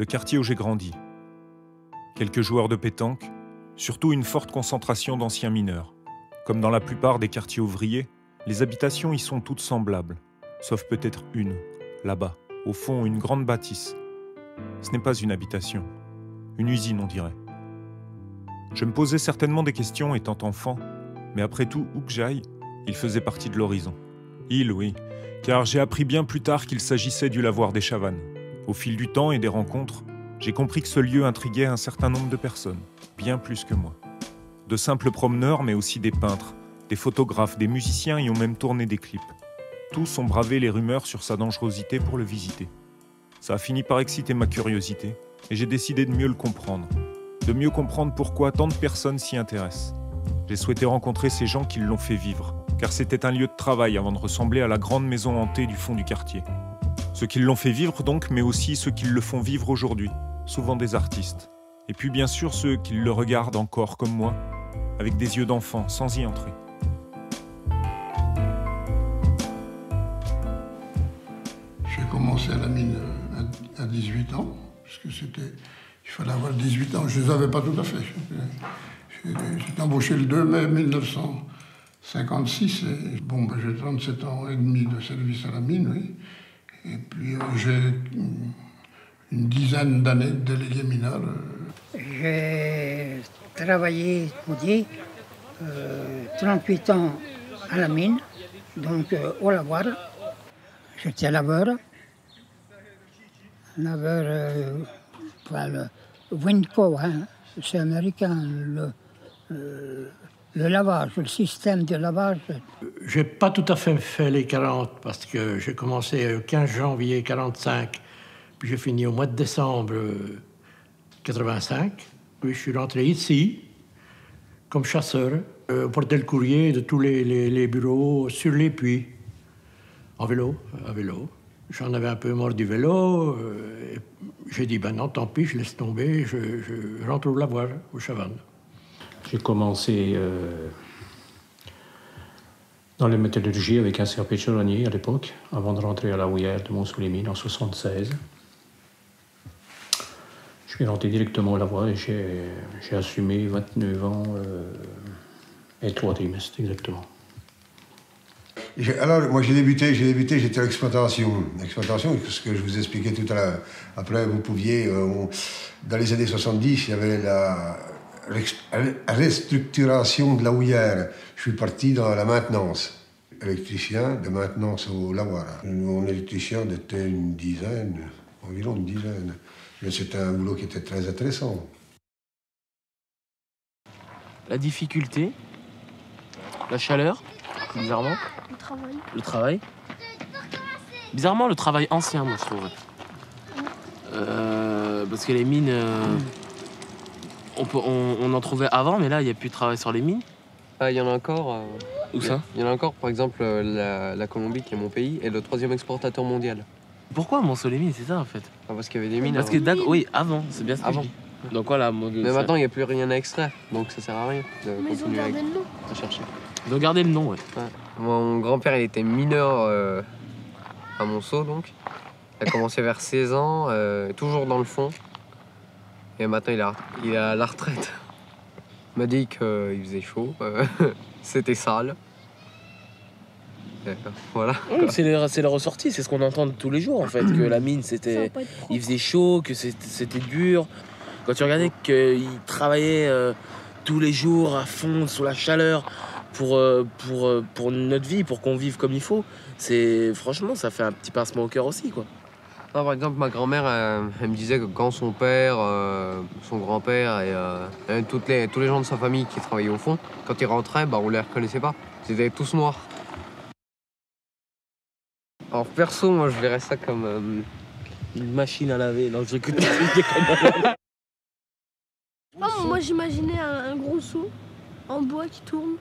le quartier où j'ai grandi. Quelques joueurs de pétanque, surtout une forte concentration d'anciens mineurs. Comme dans la plupart des quartiers ouvriers, les habitations y sont toutes semblables, sauf peut-être une, là-bas, au fond, une grande bâtisse. Ce n'est pas une habitation, une usine on dirait. Je me posais certainement des questions étant enfant, mais après tout, où que j'aille, il faisait partie de l'horizon. Il, oui, car j'ai appris bien plus tard qu'il s'agissait du lavoir des Chavannes. Au fil du temps et des rencontres, j'ai compris que ce lieu intriguait un certain nombre de personnes, bien plus que moi. De simples promeneurs, mais aussi des peintres, des photographes, des musiciens y ont même tourné des clips. Tous ont bravé les rumeurs sur sa dangerosité pour le visiter. Ça a fini par exciter ma curiosité, et j'ai décidé de mieux le comprendre. De mieux comprendre pourquoi tant de personnes s'y intéressent. J'ai souhaité rencontrer ces gens qui l'ont fait vivre, car c'était un lieu de travail avant de ressembler à la grande maison hantée du fond du quartier. Ceux qui l'ont fait vivre donc, mais aussi ceux qui le font vivre aujourd'hui, souvent des artistes. Et puis bien sûr ceux qui le regardent encore comme moi, avec des yeux d'enfant, sans y entrer. J'ai commencé à la mine à 18 ans, parce que il fallait avoir 18 ans, je ne les avais pas tout à fait. J'étais embauché le 2 mai 1956, et bon, j'ai 37 ans et demi de service à la mine, oui. Et puis j'ai une dizaine d'années de délégué mineur. J'ai travaillé, on dit, 38 ans à la mine, donc au lavoir. J'étais laveur. Laveur, le Winco, hein, c'est américain, le lavage, le système de lavage. J'ai pas tout à fait les 40 parce que j'ai commencé le 15 janvier 45, puis j'ai fini au mois de décembre 85. Puis je suis rentré ici comme chasseur, porter le courrier de tous les bureaux sur les puits, à vélo. J'en avais un peu marre du vélo. J'ai dit, ben non, tant pis, je laisse tomber, je rentre au lavoir, aux Chavannes. J'ai commencé dans la métallurgie avec un CAP chaudronnier à l'époque, avant de rentrer à la houillère de Mont-sous-les-Mines en 1976. Je suis rentré directement au lavoir et j'ai assumé 29 ans et 3 trimestres exactement. Alors, moi j'ai débuté, j'étais à l'exploitation. L'exploitation, ce que je vous expliquais tout à l'heure. Après, vous pouviez, dans les années 70, il y avait la restructuration de la houillère. Je suis parti dans la maintenance. Électricien de maintenance au lavoir. Mon électricien était une dizaine, environ une dizaine. Mais c'était un boulot qui était très intéressant. La difficulté, la chaleur, bizarrement. Le travail. Bizarrement, le travail ancien, moi, je trouve. Parce que les mines, on en trouvait avant, mais là, il n'y a plus de travail sur les mines. Il y en a encore. Où ça? Il y en a encore, par exemple, la Colombie, qui est mon pays, est le 3e exportateur mondial. Pourquoi Mont-sous-les-Mines, c'est ça, en fait? Parce qu'il y avait des mines. Parce que, oui, avant, c'est bien ce que je dis. Donc voilà, mais maintenant, il n'y a plus rien à extraire, donc ça sert à rien de continuer à chercher. De garder le nom, ouais. Mon grand-père, il était mineur à Monceau, donc. Il a commencé vers 16 ans, toujours dans le fond. Et maintenant, il est à la retraite. Il m'a dit qu'il faisait chaud, c'était sale. Voilà. Oui, c'est les ressorties, c'est ce qu'on entend tous les jours, en fait. Que la mine, il faisait chaud, que c'était dur. Quand tu regardais qu'il travaillait tous les jours à fond, sous la chaleur, pour notre vie, pour qu'on vive comme il faut, franchement, ça fait un petit pincement au cœur aussi, quoi. Non, par exemple, ma grand-mère, elle me disait que quand son père, son grand-père et tous les gens de sa famille qui travaillaient au fond, quand ils rentraient, on les reconnaissait pas. Ils étaient tous noirs. Alors perso, moi, je verrais ça comme une machine à laver. Non, je déconne. Moi, j'imaginais un gros seau en bois qui tourne.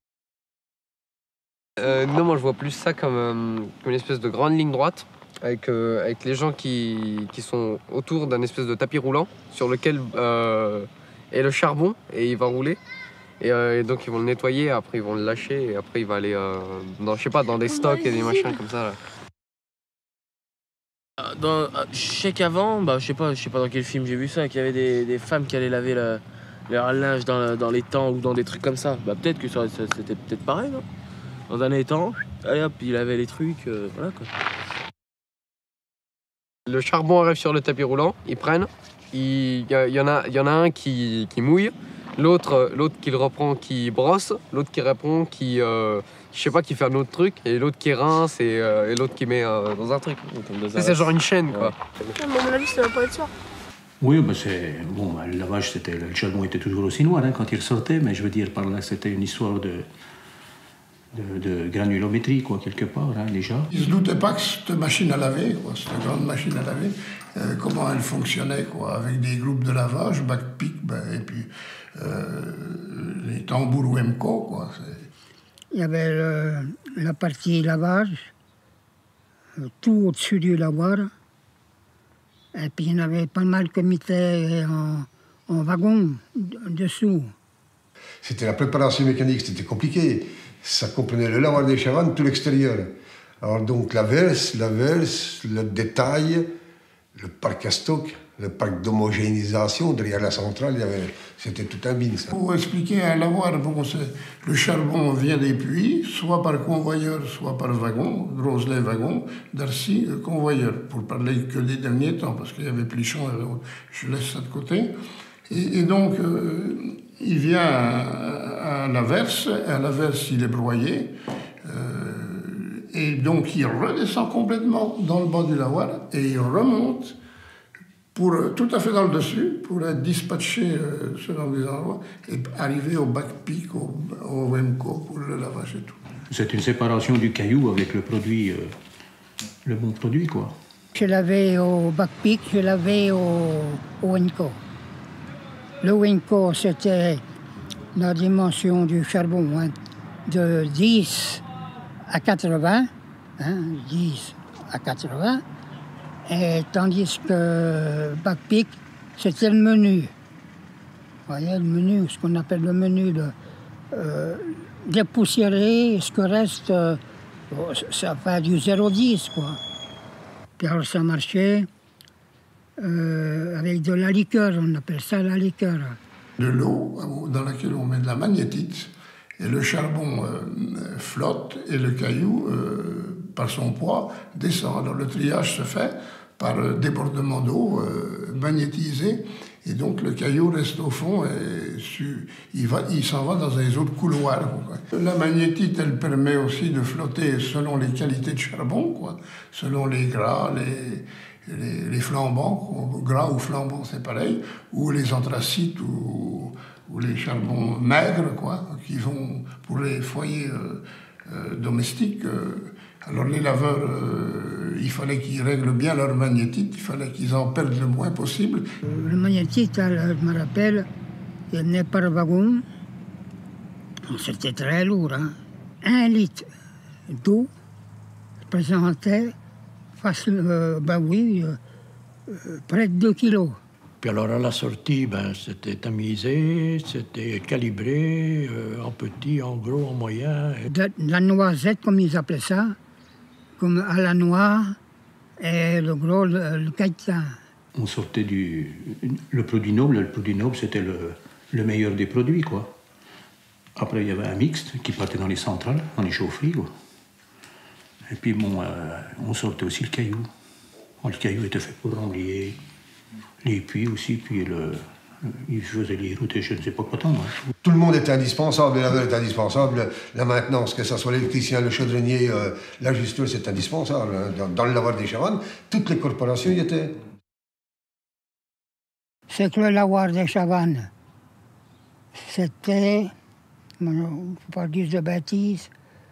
Non, moi, je vois plus ça comme une espèce de grande ligne droite avec les gens qui sont autour d'un espèce de tapis roulant sur lequel est le charbon et il va rouler. Et donc, ils vont le nettoyer, après, ils vont le lâcher et après, il va aller dans des stocks et des machins comme ça. Là. Je sais qu'avant, je sais pas dans quel film j'ai vu ça, qu'il y avait des femmes qui allaient laver leur linge dans les temps ou dans des trucs comme ça. Peut-être que c'était peut-être pareil, non? Dans un étang, allez hop, ils lavaient les trucs, voilà quoi. Le charbon arrive sur le tapis roulant, ils prennent, il y en a un qui mouille, l'autre qui le reprend, qui brosse, l'autre qui répond, qui fait un autre truc, et l'autre qui rince, et l'autre qui met dans un truc. C'est genre une chaîne, quoi. À mon avis, ça va pas être ça. Oui, le lavage, le charbon était toujours aussi noir quand il ressortait, mais je veux dire par là, c'était une histoire de granulométrie, quoi, quelque part, déjà. Ils ne se doutaient pas que cette machine à laver, quoi, cette grande machine à laver, comment elle fonctionnait, quoi, avec des groupes de lavage, backpick, et puis les tambours Wemco, quoi. Il y avait la partie lavage, tout au-dessus du lavoir, et puis il y en avait pas mal qui mettaient en wagon dessous. C'était la préparation mécanique, c'était compliqué. Ça comprenait le lavoir des Chavannes, tout l'extérieur. Alors donc la verse, le détail, le parc à stock, le parc d'homogénéisation, derrière la centrale, c'était tout un bin, ça. Pour expliquer un lavoir, le charbon vient des puits, soit par convoyeur, soit par wagon, Roselay wagon, Darcy convoyeur, pour parler que des derniers temps, parce qu'il y avait Plichon, je laisse ça de côté. Et donc, il vient à la verse il est broyé, et donc il redescend complètement dans le bas du lavoir et il remonte tout à fait dans le dessus pour être dispatché selon des endroits et arriver au backpick, au Wemco pour le lavage et tout. C'est une séparation du caillou avec le produit, le bon produit, quoi. Je l'avais au backpick, je l'avais au Wemco. Le Wemco, c'était la dimension du charbon, de 10 à 80, 10 à 80, et tandis que backpick, c'était le menu. Vous voyez, le menu, ce qu'on appelle le menu, dépoussiéré, ce que reste, ça fait du 0,10, quoi. Puis alors ça marchait avec de la liqueur, on appelle ça la liqueur. De l'eau dans laquelle on met de la magnétite, et le charbon flotte, et le caillou, par son poids, descend. Alors le triage se fait par débordement d'eau magnétisé, et donc le caillou reste au fond, et il s'en va dans les autres couloirs. La magnétite, elle permet aussi de flotter selon les qualités de charbon, quoi, selon les gras, les flambants, gras ou flambants, c'est pareil, ou les anthracites ou les charbons maigres, quoi, qui vont pour les foyers domestiques. Alors les laveurs, il fallait qu'ils règlent bien leur magnétite, il fallait qu'ils en perdent le moins possible. Le magnétite, je me rappelle, il venait par wagon, c'était très lourd, 1 litre d'eau représentait près de 2 kilos. Puis alors à la sortie, c'était tamisé, c'était calibré, en petit, en gros, en moyen. De la noisette, comme ils appelaient ça, comme à la noix, et le gros, le caïtan. On sortait le produit noble. Le produit noble, c'était le meilleur des produits, quoi. Après, il y avait un mixte qui partait dans les centrales, dans les chaufferies, quoi. Et puis, on sortait aussi le caillou. Le caillou était fait pour remplir les puits aussi, puis il faisait les routes et je ne sais pas quoi tant. Tout le monde est indispensable, le laveur est indispensable, la maintenance, que ce soit l'électricien, le chaudronnier, l'ajusteur, c'est indispensable. Dans le lavoir des Chavannes, toutes les corporations y étaient. C'est que le lavoir des Chavannes, c'était, il ne faut pas dire de bêtises,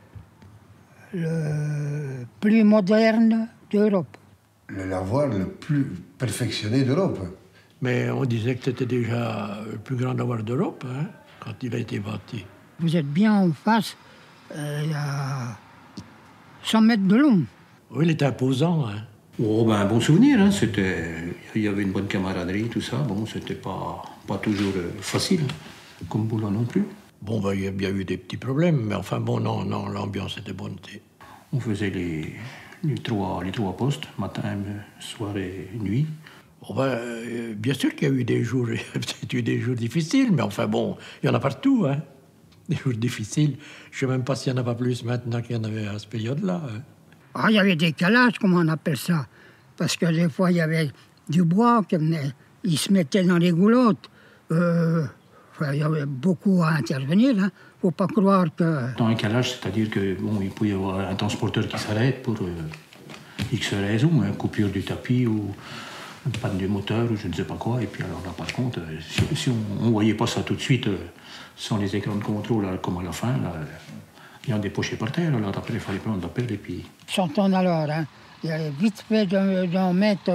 le plus moderne d'Europe. Le lavoir le plus perfectionné d'Europe. Mais on disait que c'était déjà le plus grand lavoir d'Europe, quand il a été bâti. Vous êtes bien en face, il y a 100 mètres de long. Oui, il était imposant. Oh, un bon souvenir, il y avait une bonne camaraderie, tout ça. Bon, c'était pas toujours facile, comme boulot non plus. Bon, il y a bien eu des petits problèmes, mais enfin, bon, non, l'ambiance était bonne. On faisait les trois postes, matin, soir et nuit. Bon bien sûr qu'il y a eu des jours, peut-être eu des jours difficiles, mais enfin bon, il y en a partout, hein. Des jours difficiles. Je ne sais même pas s'il n'y en a pas plus maintenant qu'il y en avait à cette période-là. Hein. Ah, il y avait des calages, comment on appelle ça. Parce que des fois, il y avait du bois qui venait, ils se mettaient dans les goulottes. Il y avait beaucoup à intervenir. Il ne faut pas croire que... Dans un calage, c'est-à-dire qu'il peut y avoir un transporteur qui s'arrête pour X raisons, une coupure du tapis ou une panne du moteur ou je ne sais pas quoi. Et puis alors là, par contre, si on ne voyait pas ça tout de suite, sans les écrans de contrôle, là, comme à la fin, là, il y en a des pochés par terre. Alors après, il fallait prendre l'appel et puis... 100 tonnes alors, hein. Il y avait vite fait d'en mettre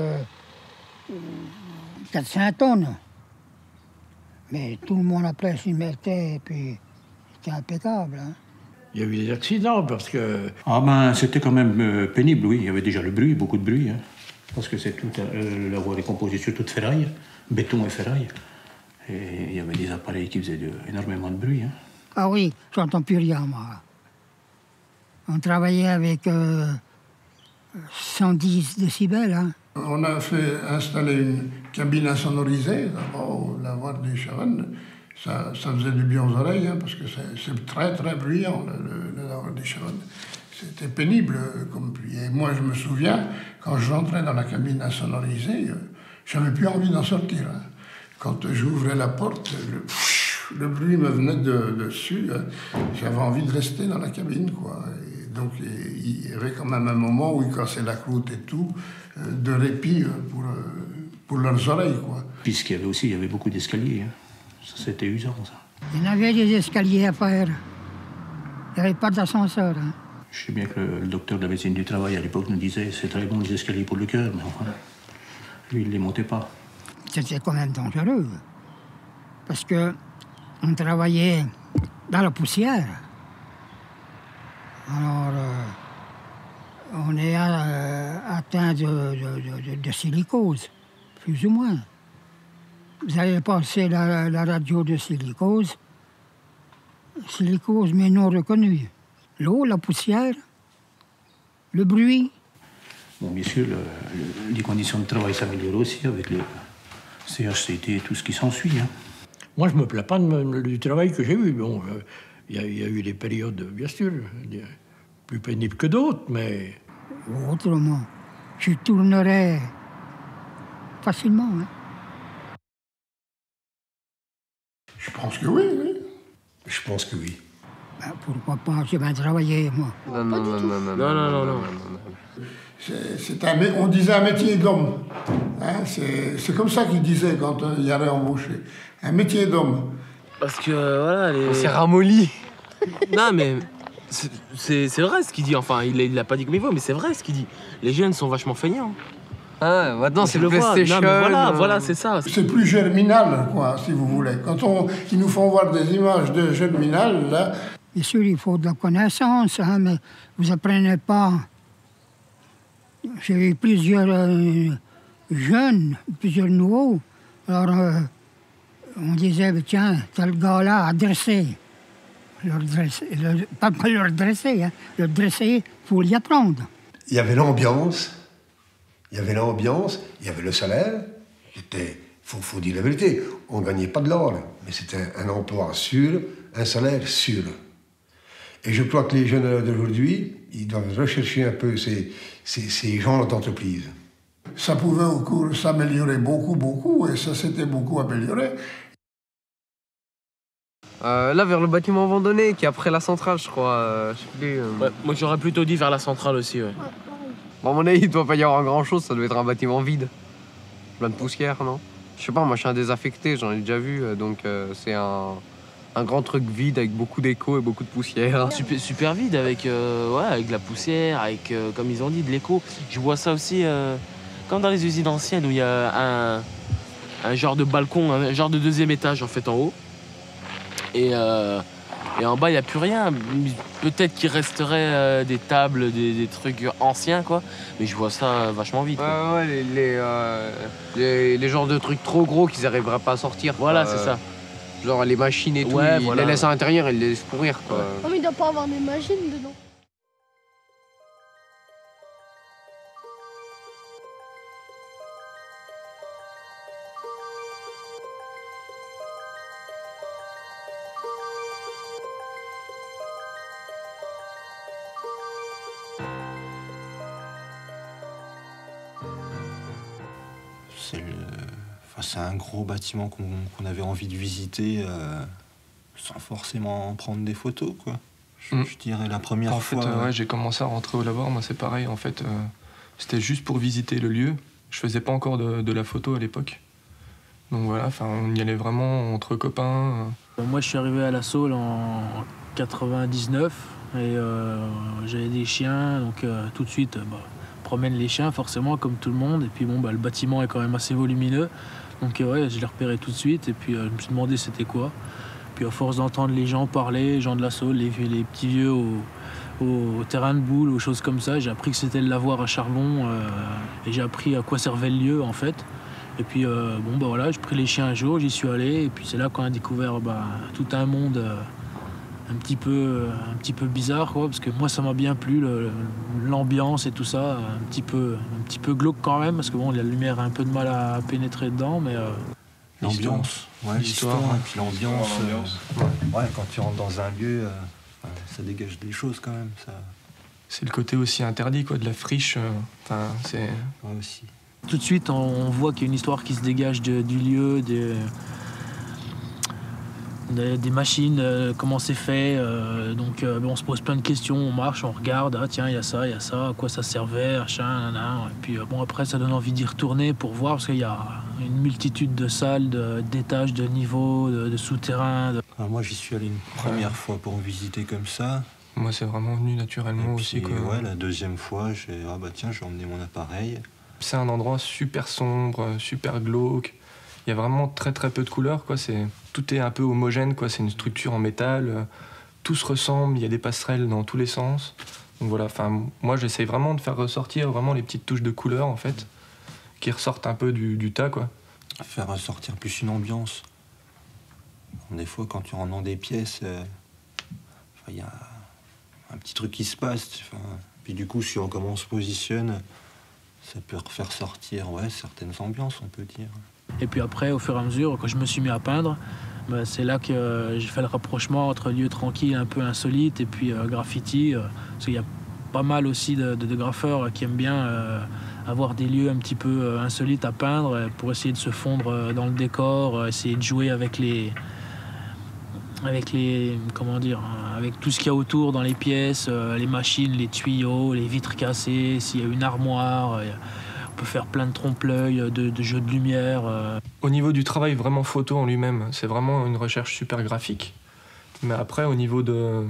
400 tonnes. Mais tout le monde après s'y mettait et puis c'était impeccable. Hein. Il y a eu des accidents parce que... Ah ben, c'était quand même pénible, oui. Il y avait déjà le bruit, beaucoup de bruit. Hein. Parce que c'est tout, la voie est composée sur toute ferraille, béton et ferraille. Et il y avait des appareils qui faisaient énormément de bruit. Hein. Ah oui, j'entends plus rien, moi. On travaillait avec 110 décibels. Hein. On a fait installer une cabine insonorisée, d'abord, la voie des Chavannes. Ça faisait du bien aux oreilles, hein, parce que c'est très, très bruyant, la voie des Chavannes. C'était pénible comme pluie. Et moi, je me souviens, quand je rentrais dans la cabine insonorisée, j'avais plus envie d'en sortir. Hein. Quand j'ouvrais la porte, le bruit me venait dessus. J'avais envie de rester dans la cabine, quoi. Et donc, il y avait quand même un moment où ils cassaient la croûte et tout, de répit pour leurs oreilles, quoi. Puisqu'il y avait aussi, beaucoup d'escaliers. Hein. Ça, c'était usant, ça. Il y en avait des escaliers à faire. Il n'y avait pas d'ascenseur. Hein. Je sais bien que le docteur de la médecine du travail, à l'époque, nous disait « c'est très bon les escaliers pour le cœur », mais enfin, lui, il ne les montait pas. C'était quand même dangereux. Parce que on travaillait dans la poussière. Alors, on est atteint de silicose, plus ou moins. Vous avez passé la radio de silicose, mais non reconnue. L'eau, la poussière, le bruit. Bon, bien sûr, les conditions de travail s'améliorent aussi avec le CHCT et tout ce qui s'ensuit. Hein. Moi, je ne me plains pas du travail que j'ai eu. Bon, il y a eu des périodes, bien sûr, plus pénibles que d'autres, mais... Autrement, je tournerais facilement. Hein. Je pense que oui, oui. Je pense que oui. Ben, pourquoi pas, j'ai bien travaillé, moi. Non. On disait un métier d'homme. Hein, c'est comme ça qu'ils disaient quand il y avait embauché. Un métier d'homme. Parce que, voilà... On s'est ramolli. Non, mais c'est vrai ce qu'il dit. Enfin, il l'a pas dit comme il faut, mais c'est vrai ce qu'il dit. Les jeunes sont vachement feignants. Ah, maintenant, c'est le PlayStation. Voilà, c'est ça. C'est plus germinal, quoi, si vous voulez. Quand ils nous font voir des images de germinal, là... Bien sûr, il faut de la connaissance, hein, mais vous apprenez pas. J'ai eu plusieurs jeunes, plusieurs nouveaux. Alors, on disait, tiens, tel gars-là a dressé. Pas leur dresser, hein. Le dresser, il faut l'y apprendre. Il y avait l'ambiance, il y avait le salaire. Faut dire la vérité, on ne gagnait pas de l'or, mais c'était un emploi sûr, un salaire sûr. Et je crois que les jeunes d'aujourd'hui, ils doivent rechercher un peu ces genres d'entreprises. Ça pouvait au cours s'améliorer beaucoup, et ça s'était beaucoup amélioré. Là, vers le bâtiment abandonné, qui est après la centrale, je crois. Je sais plus, Ouais, moi, j'aurais plutôt dit vers la centrale aussi, ouais. Bon, à mon avis, il doit pas y avoir grand-chose, ça doit être un bâtiment vide. Plein de poussière, non? Je sais pas, moi, je suis un désaffecté, j'en ai déjà vu, donc c'est un grand truc vide avec beaucoup d'écho et beaucoup de poussière. Super vide avec de la poussière, avec, comme ils ont dit, de l'écho. Je vois ça aussi comme dans les usines anciennes où il y a un genre de balcon, un genre de deuxième étage en fait en haut. Et en bas, il n'y a plus rien. Peut-être qu'il resterait des tables, des trucs anciens, quoi. Mais je vois ça vachement vite. Ouais, les genres de trucs trop gros qu'ils n'arriveraient pas à sortir. Voilà, c'est ça. Genre les machines et tout, ils les laissent à l'intérieur, ils les laissent pourrir, quoi. Non, mais il doit pas avoir des machines dedans. C'est un gros bâtiment qu'on avait envie de visiter sans forcément prendre des photos, quoi. Je dirais la première fois... En fait, j'ai commencé à rentrer au lavoir, moi c'est pareil. En fait, c'était juste pour visiter le lieu. Je faisais pas encore de la photo à l'époque. Donc voilà, on y allait vraiment entre copains. Moi je suis arrivé à La Saule en 99 et j'avais des chiens, donc tout de suite promène les chiens forcément comme tout le monde. Et puis le bâtiment est quand même assez volumineux, donc ouais, je l'ai repéré tout de suite et puis je me suis demandé c'était quoi. Puis à force d'entendre les gens parler, les gens de La Saule, les petits vieux au terrain de boule, aux choses comme ça, j'ai appris que c'était le lavoir à charbon et j'ai appris à quoi servait le lieu en fait. Et puis voilà, j'ai pris les chiens un jour, j'y suis allé et puis c'est là qu'on a découvert tout un monde un petit peu bizarre, quoi, parce que moi ça m'a bien plu, l'ambiance et tout ça, un petit peu glauque quand même, parce que la lumière a un peu de mal à pénétrer dedans, mais... L'ambiance, l'histoire, et puis l'ambiance. Quand tu rentres dans un lieu, ça dégage des choses quand même. C'est le côté aussi interdit, quoi, de la friche. C'est... Ouais, aussi. Tout de suite, on voit qu'il y a une histoire qui se dégage du lieu, des machines, comment c'est fait. Donc on se pose plein de questions, on marche, on regarde, ah tiens, il y a ça, à quoi ça servait, machin, nanana. Et puis après, ça donne envie d'y retourner pour voir, parce qu'il y a une multitude de salles, d'étages, de niveaux, de souterrains. Alors moi, j'y suis allé une première fois pour visiter comme ça. Moi, c'est vraiment venu naturellement aussi, quoi. Ouais, la deuxième fois, j'ai emmené mon appareil. C'est un endroit super sombre, super glauque. Il y a vraiment très très peu de couleurs, quoi. Tout est un peu homogène, quoi. C'est une structure en métal. Tout se ressemble, il y a des passerelles dans tous les sens. Donc voilà, moi j'essaye vraiment de faire ressortir vraiment les petites touches de couleurs, en fait, qui ressortent un peu du tas, quoi. Faire ressortir plus une ambiance. Des fois, quand tu rentres dans des pièces, il y a un petit truc qui se passe. Puis du coup, comment on se positionne, ça peut refaire sortir certaines ambiances, on peut dire. Et puis après, au fur et à mesure, quand je me suis mis à peindre, c'est là que j'ai fait le rapprochement entre lieux tranquilles, un peu insolites, et puis graffiti. Parce qu'il y a pas mal aussi de graffeurs qui aiment bien avoir des lieux un petit peu insolites à peindre pour essayer de se fondre dans le décor, essayer de jouer avec tout ce qu'il y a autour dans les pièces, les machines, les tuyaux, les vitres cassées, s'il y a une armoire. On peut faire plein de trompe-l'œil, de jeux de lumière. Au niveau du travail vraiment photo en lui-même, c'est vraiment une recherche super graphique. Mais après, au niveau de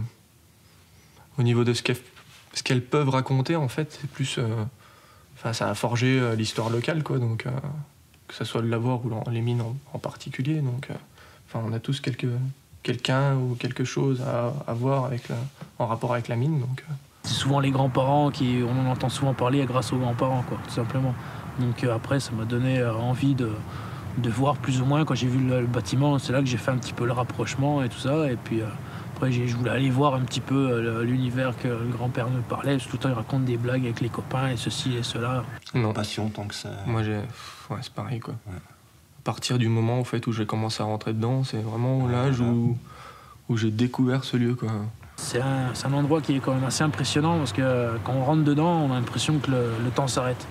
ce qu'elles peuvent raconter, en fait, c'est plus... ça a forgé l'histoire locale, quoi. Donc, que ce soit le lavoir ou les mines en particulier. Donc, on a tous quelqu'un ou quelque chose à voir en rapport avec la mine. Donc, c'est souvent les grands-parents on en entend souvent parler grâce aux grands-parents, quoi, tout simplement. Donc après, ça m'a donné envie de voir plus ou moins, quand j'ai vu le bâtiment, c'est là que j'ai fait un petit peu le rapprochement et tout ça. Et puis après, je voulais aller voir un petit peu l'univers que le grand-père me parlait, parce que tout le temps, il raconte des blagues avec les copains et ceci et cela. Non, pas si longtemps que ça. Moi, c'est pareil, quoi. Ouais. À partir du moment, en fait, où j'ai commencé à rentrer dedans, c'est vraiment l'âge où j'ai découvert ce lieu, quoi. C'est un endroit qui est quand même assez impressionnant, parce que quand on rentre dedans, on a l'impression que le temps s'arrête.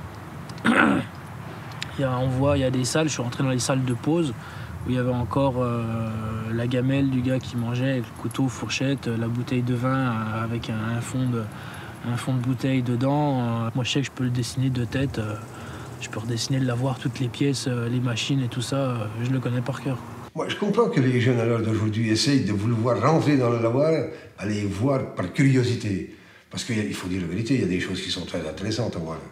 Il y a des salles, je suis rentré dans les salles de pause, où il y avait encore la gamelle du gars qui mangeait avec le couteau, fourchette, la bouteille de vin avec un fond de bouteille dedans. Moi je sais que je peux le dessiner de tête, je peux redessiner le lavoir, toutes les pièces, les machines et tout ça, je le connais par cœur. Moi, je comprends que les jeunes à l'heure d'aujourd'hui essayent de vouloir rentrer dans le lavoir, aller voir par curiosité. Parce qu'il faut dire la vérité, il y a des choses qui sont très intéressantes à voir.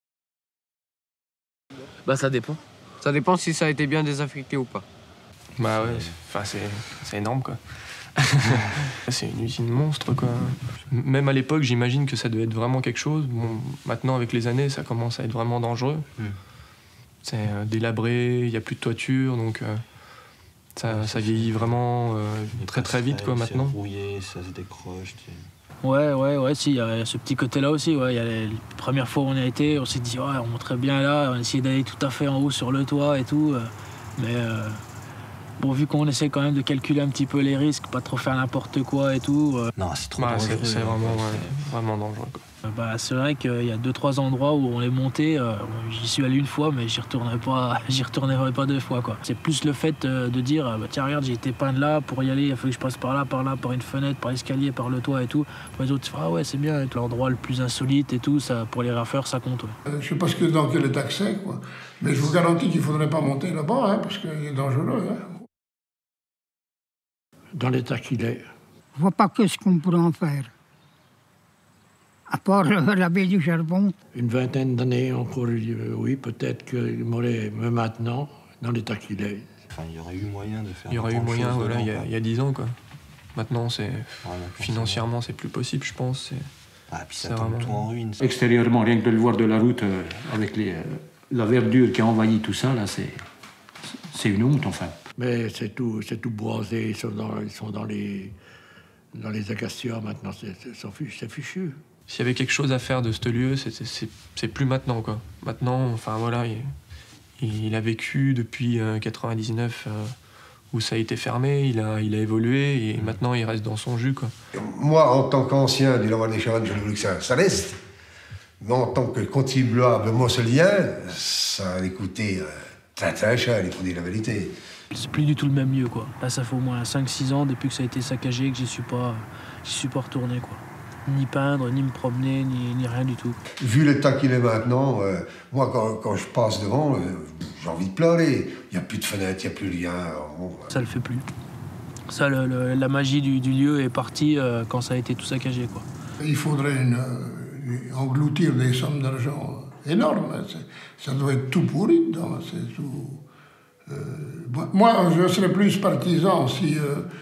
Ça dépend. Ça dépend si ça a été bien désaffecté ou pas. C'est énorme, quoi. C'est une usine monstre, quoi. Même à l'époque, j'imagine que ça devait être vraiment quelque chose. Bon, maintenant, avec les années, ça commence à être vraiment dangereux. C'est délabré, il n'y a plus de toiture, donc... Ça vieillit vraiment très très vite, quoi, maintenant. C'est rouillé, ça se décroche. Ouais, si, il y a ce petit côté-là aussi. Ouais. Il y a les premières fois où on y a été, on s'est dit, on monterait bien là, on a essayé d'aller tout à fait en haut sur le toit et tout. Mais vu qu'on essaie quand même de calculer un petit peu les risques, pas trop faire n'importe quoi et tout. Non, c'est trop dangereux. C'est vraiment dangereux, quoi. C'est vrai qu'il y a 2-3 endroits où on est monté, j'y suis allé une fois, mais j'y retournerai pas 2 fois, quoi. C'est plus le fait de dire, tiens regarde, j'ai été peindre là, pour y aller, il a fallu que je passe par là, par une fenêtre, par l'escalier, par le toit et tout. Pour les autres, ah ouais, c'est bien, avec l'endroit le plus insolite et tout, ça, pour les raffeurs, ça compte. Ouais. Je sais pas dans quel état que c'est, quoi. Mais je vous garantis qu'il faudrait pas monter là-bas, hein, parce qu'il est dangereux. Hein. Dans l'état qu'il est. Je vois pas ce qu'on pourrait en faire. À part la baie du Charbon. Une vingtaine d'années encore, oui, peut-être qu'il m'aurait, mais maintenant, dans l'état qu'il est. Enfin, il y aurait eu moyen de faire. Il y aurait eu moyen, voilà, il y a 10 ans, quoi. Maintenant, financièrement, c'est plus possible, je pense. Puis ça tombe tout en ruine. Extérieurement, rien que de le voir de la route, avec la verdure qui a envahi tout ça, là, c'est une honte, enfin. Mais c'est tout boisé, ils sont dans les acacias maintenant, c'est fichu. S'il y avait quelque chose à faire de ce lieu, c'est plus maintenant, quoi. Maintenant, enfin voilà, il a vécu depuis 99 où ça a été fermé, il a évolué et maintenant il reste dans son jus, quoi. Moi, en tant qu'ancien du Lavoir des Chavannes, je voulais que ça reste. Mais en tant que contribuable mosselien, ça a coûté très très cher, il faut dire la vérité. C'est plus du tout le même lieu, quoi. Là, ça fait au moins 5-6 ans depuis que ça a été saccagé que j'y suis pas retourné, quoi. Ni peindre, ni me promener, ni rien du tout. Vu l'état qu'il est maintenant, moi, quand je passe devant, j'ai envie de pleurer. Il n'y a plus de fenêtre, il n'y a plus rien. Ça le fait plus. Ça, la magie du lieu est partie quand ça a été tout saccagé, quoi. Il faudrait engloutir des sommes d'argent énormes. Ça doit être tout pourri dedans. C'est tout... moi, je serais plus partisan si...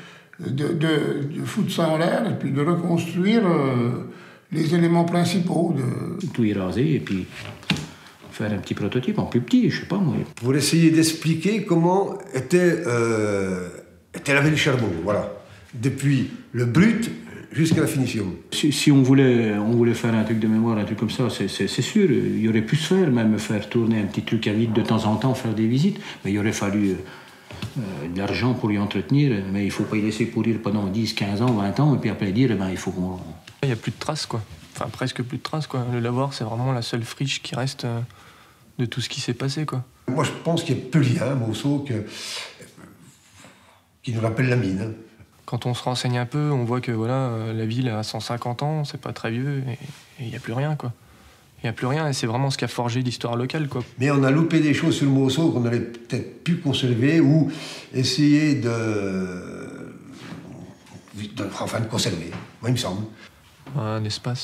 de foutre ça en l'air et puis de reconstruire les éléments principaux. Tout y raser et puis faire un petit prototype en plus petit, je sais pas moi. Pour essayer d'expliquer comment était lavé le charbon, voilà. Depuis le brut jusqu'à la finition. Si on voulait faire un truc de mémoire, un truc comme ça, c'est sûr, il y aurait pu se faire, même faire tourner un petit truc à vide de temps en temps, faire des visites, mais il aurait fallu... de l'argent pour y entretenir, mais il ne faut pas y laisser pourrir pendant 10, 15 ans, 20 ans, et puis après dire, il faut qu'on... Il n'y a plus de traces, quoi. Enfin, presque plus de traces, quoi. Le lavoir, c'est vraiment la seule friche qui reste de tout ce qui s'est passé, quoi. Moi, je pense qu'il y a peu rien, Monceau, qui nous rappelle la mine. Quand on se renseigne un peu, on voit que voilà, la ville a 150 ans, c'est pas très vieux, et il n'y a plus rien, quoi. Il n'y a plus rien, et c'est vraiment ce qui a forgé l'histoire locale, quoi. Mais on a loupé des choses sur le Monceau qu'on aurait peut-être pu conserver ou essayer de conserver, moi, il me semble. Un espace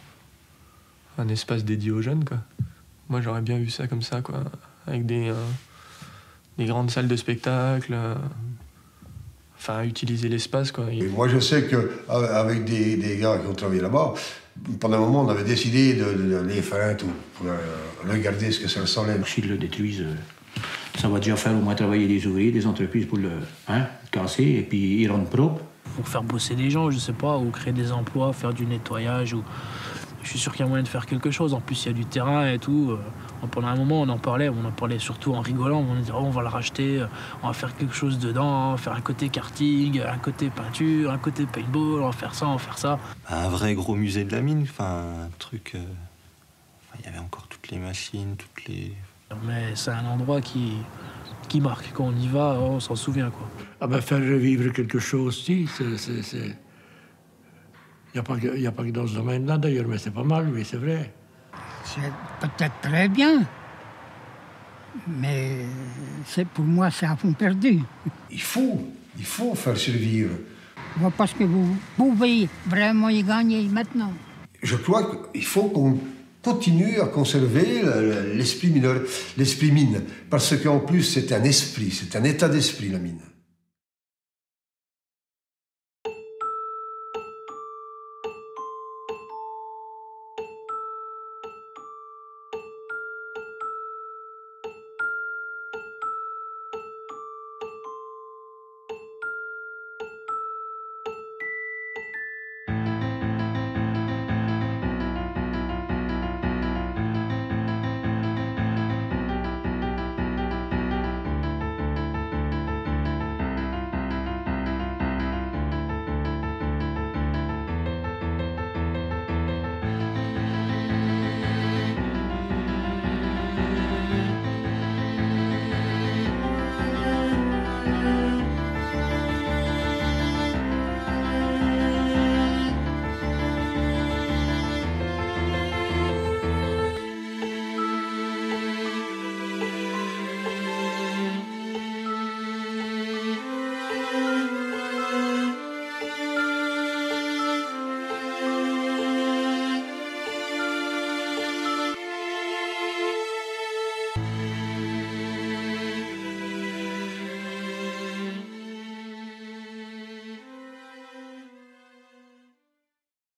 dédié aux jeunes, quoi. Moi, j'aurais bien vu ça comme ça, quoi. Avec des grandes salles de spectacle. Enfin, utiliser l'espace, quoi. Et moi, je sais qu'avec des gars qui ont travaillé là-bas, pendant un moment, on avait décidé de les faire un tour pour regarder ce que ça ressemblait. S'ils le détruisent, ça va déjà faire au moins travailler des ouvriers, des entreprises pour le casser et puis ils rendent propre. Pour faire bosser des gens, je sais pas, ou créer des emplois, faire du nettoyage, ou... Je suis sûr qu'il y a moyen de faire quelque chose. En plus, il y a du terrain et tout. Pendant un moment, on en parlait surtout en rigolant. On disait, on va le racheter, on va faire quelque chose dedans, on va faire un côté karting, un côté peinture, un côté paintball, on va faire ça, on va faire ça. Un vrai gros musée de la mine, enfin, un truc... il y avait encore toutes les machines, toutes les... Mais c'est un endroit qui marque. Quand on y va, on s'en souvient, quoi. Ah ben, faire revivre quelque chose, si, c'est... Il n'y a pas que dans ce domaine-là, d'ailleurs, mais c'est pas mal, oui, c'est vrai. C'est peut-être très bien, mais pour moi, c'est à fond perdu. Il faut faire survivre. Parce que vous pouvez vraiment y gagner maintenant. Je crois qu'il faut qu'on continue à conserver l'esprit mineur, l'esprit mine, parce qu'en plus, c'est un esprit, c'est un état d'esprit, la mine.